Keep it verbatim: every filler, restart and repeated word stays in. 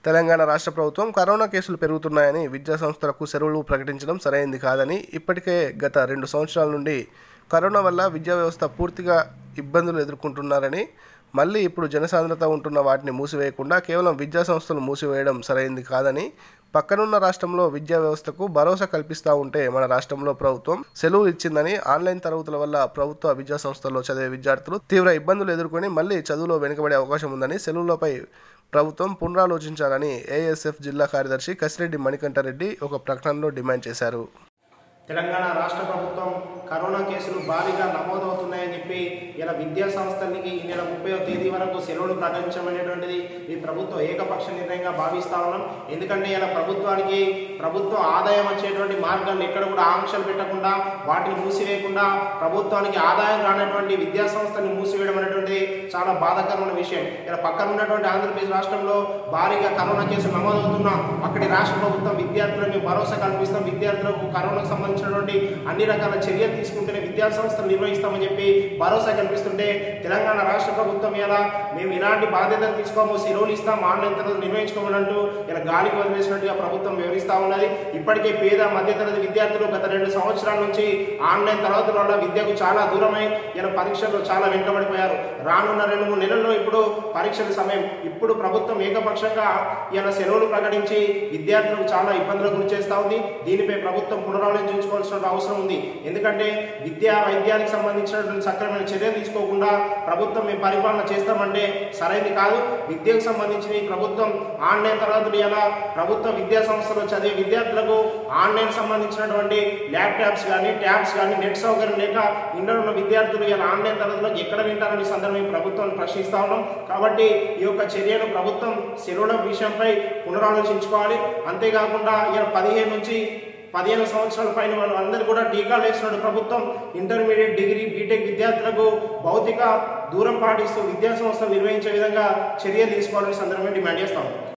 తెలంగాణ రాష్ట్ర ప్రభుత్వం కరోనా కేసులు పెరుగుతున్నాయని విద్యా సంస్థలకు సెలవులు ప్రకటించడం సరైంది కాదని, ఇప్పటికే గత రెండు సంవత్సరాల నుండి కరోనా వల్ల విద్యా వ్యవస్థ పూర్తిగా ఇబ్బందులు ఎదుర్కొంటున్నారని, మళ్ళీ ఇప్పుడు జనసాంద్రత ఉంటున్న వాటిని మూసివేయకుండా కేవలం విద్యా సంస్థలు మూసివేయడం సరైంది కాదని, పక్కనున్న రాష్ట్రంలో విద్యా వ్యవస్థకు భరోసా కల్పిస్తూ ఉంటే మన రాష్ట్రంలో ప్రభుత్వం సెలవులు ఇచ్చిందని, ఆన్లైన్ తరగతుల వల్ల ప్రభుత్వ విద్యా సంస్థల్లో చదివే విద్యార్థులు తీవ్ర ఇబ్బందులు ఎదుర్కొని మళ్ళీ చదువులో వెనుకబడే అవకాశం ఉందని, సెలవులపై ప్రభుత్వం పునరాలోచించాలని ఏఎస్ఎఫ్ జిల్లా కార్యదర్శి కసిరెడ్డి మణికంఠరెడ్డి ఒక ప్రకటనలో డిమాండ్ చేశారు. తెలంగాణ రాష్ట్ర ప్రభుత్వం కరోనా కేసులు భారీగా నమోదవుతున్నాయని చెప్పి ఇలా విద్యా సంస్థలకి ఈ నెల ముప్పైవ తేదీ వరకు సెలవులు ప్రకటించమనేటువంటిది ఈ ప్రభుత్వం ఏకపక్ష నిర్ణయంగా భావిస్తా ఉన్నాం. ఎందుకంటే ఇలా ప్రభుత్వానికి ప్రభుత్వ ఆదాయం వచ్చేటువంటి మార్గాన్ని ఎక్కడ కూడా ఆంక్షలు పెట్టకుండా వాటిని మూసివేయకుండా ప్రభుత్వానికి ఆదాయం రానటువంటి విద్యా సంస్థని మూసివేయడం అనేటువంటిది చాలా బాధాకరమైన విషయం. ఇలా పక్కన ఉన్నటువంటి ఆంధ్రప్రదేశ్ రాష్ట్రంలో భారీగా కరోనా కేసులు నమోదవుతున్నా అక్కడి రాష్ట్ర ప్రభుత్వం విద్యార్థులకు భరోసా కల్పిస్తాం, విద్యార్థులకు కరోనాకు సంబంధించి అన్ని రకాల చర్యలు తీసుకుంటేనే విద్యా సంస్థలు నిర్వహిస్తామని చెప్పి భరోసా కల్పిస్తుంటే, తెలంగాణ రాష్ట్ర ప్రభుత్వం ఇలా మేము ఇలాంటి బాధ్యతలు తీసుకోము, సెలవులు ఇస్తాం, ఆన్లైన్ తరగతులు నిర్వహించుకోమనంటూ ఇలా గాలికి వదిలేసినట్టుగా ప్రభుత్వం వివరిస్తూ ఉన్నది. ఇప్పటికే పేద మధ్యతరగతి విద్యార్థులు గత రెండు సంవత్సరాల నుంచి ఆన్లైన్ తరగతుల వల్ల విద్యకు చాలా దూరమై ఇలా పరీక్షల్లో చాలా వెనుకబడిపోయారు. రానున్న రెండు మూడు నెలల్లో ఇప్పుడు పరీక్షల సమయం. ఇప్పుడు ప్రభుత్వం ఏకపక్షంగా ఇలా సెలవులు ప్రకటించి విద్యార్థులకు చాలా ఇబ్బందులకు గురి చేస్తూ ఉంది. దీనిపై ప్రభుత్వం పునరాలోచించు అవసరం ఉంది. ఎందుకంటే విద్యా వైద్యానికి సంబంధించినటువంటి సక్రమైన చర్యలు తీసుకోకుండా ప్రభుత్వం మేము పరిపాలన చేస్తామంటే సరైనది కాదు. విద్యకు సంబంధించి ప్రభుత్వం ఆన్లైన్ తరగతులు ఎలా ప్రభుత్వ విద్యా సంస్థలో చదివే విద్యార్థులకు ఆన్లైన్ సంబంధించినటువంటి ల్యాప్టాప్స్ కానీ ట్యాబ్స్ కానీ నెట్ సౌకర్యం లేక ఇంట్లో ఉన్న విద్యార్థులు ఇలా ఆన్లైన్ తరగతులకు ఎక్కడ వింటారని సందర్భంగా ప్రభుత్వాన్ని ప్రశ్నిస్తా ఉన్నాం. కాబట్టి ఈ యొక్క చర్యను ప్రభుత్వం సెలవుల విషయంపై పునరాలోచించుకోవాలి. అంతేకాకుండా ఇలా పదిహేను నుంచి పదిహేను సంవత్సరాల పైన వాళ్ళు అందరూ కూడా టీకాలు వేసిన ప్రభుత్వం ఇంటర్మీడియట్, డిగ్రీ, బీటెక్ విద్యార్థులకు భౌతిక దూరం పాటిస్తూ విద్యా సంస్థలు నిర్వహించే విధంగా చర్యలు తీసుకోవాలని సందర్భంగా డిమాండ్ చేస్తాం.